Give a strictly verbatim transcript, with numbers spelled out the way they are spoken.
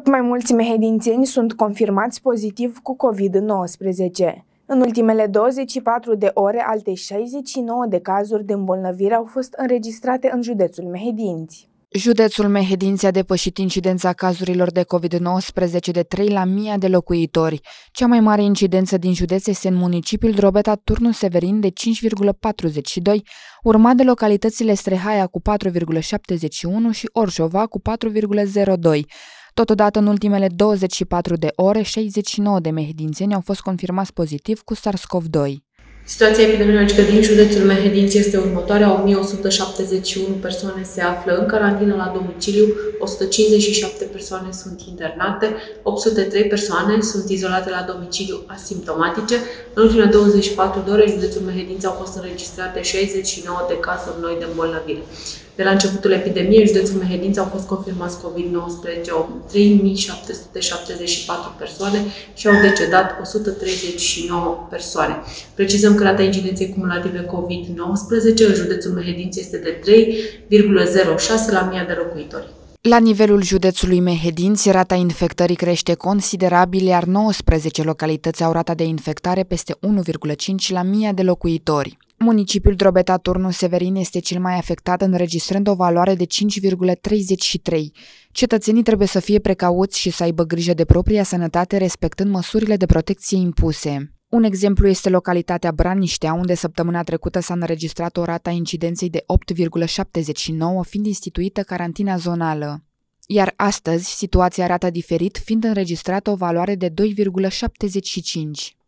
Tot mai mulți mehedințeni sunt confirmați pozitiv cu COVID nouăsprezece. În ultimele douăzeci și patru de ore, alte șaizeci și nouă de cazuri de îmbolnăvire au fost înregistrate în județul Mehedinți. Județul Mehedinți a depășit incidența cazurilor de COVID nouăsprezece de trei la mie de locuitori. Cea mai mare incidență din județ este în municipiul Drobeta-Turnu Severin de cinci virgulă patruzeci și doi, urmat de localitățile Strehaia cu patru virgulă șaptezeci și unu și Orșova cu patru virgulă zero doi. Totodată, în ultimele douăzeci și patru de ore, șaizeci și nouă de mehedințeni au fost confirmați pozitiv cu SARS-CoV doi. Situația epidemiologică din județul Mehedinți este următoarea: o mie o sută șaptezeci și unu persoane se află în carantină la domiciliu, o sută cincizeci și șapte persoane sunt internate, opt sute trei persoane sunt izolate la domiciliu asimptomatice. În ultimele douăzeci și patru de ore, în județul Mehedinți au fost înregistrate șaizeci și nouă de cazuri noi de îmbolnăvire. De la începutul epidemiei, în județul Mehedinți au fost confirmați COVID nouăsprezece trei mii șapte sute șaptezeci și patru persoane și au decedat o sută treizeci și nouă persoane. Precizăm că rata incidenței cumulative COVID nouăsprezece în județul Mehedinți este de trei virgulă zero șase la mie de locuitori. La nivelul județului Mehedinți, rata infectării crește considerabil, iar nouăsprezece localități au rata de infectare peste unu virgulă cinci la mie de locuitori. Municipiul Drobeta-Turnu Severin este cel mai afectat, înregistrând o valoare de cinci virgulă treizeci și trei. Cetățenii trebuie să fie precauți și să aibă grijă de propria sănătate, respectând măsurile de protecție impuse. Un exemplu este localitatea Braniștea, unde săptămâna trecută s-a înregistrat o rată a incidenței de opt virgulă șaptezeci și nouă, fiind instituită carantina zonală. Iar astăzi, situația arată diferit, fiind înregistrată o valoare de doi virgulă șaptezeci și cinci.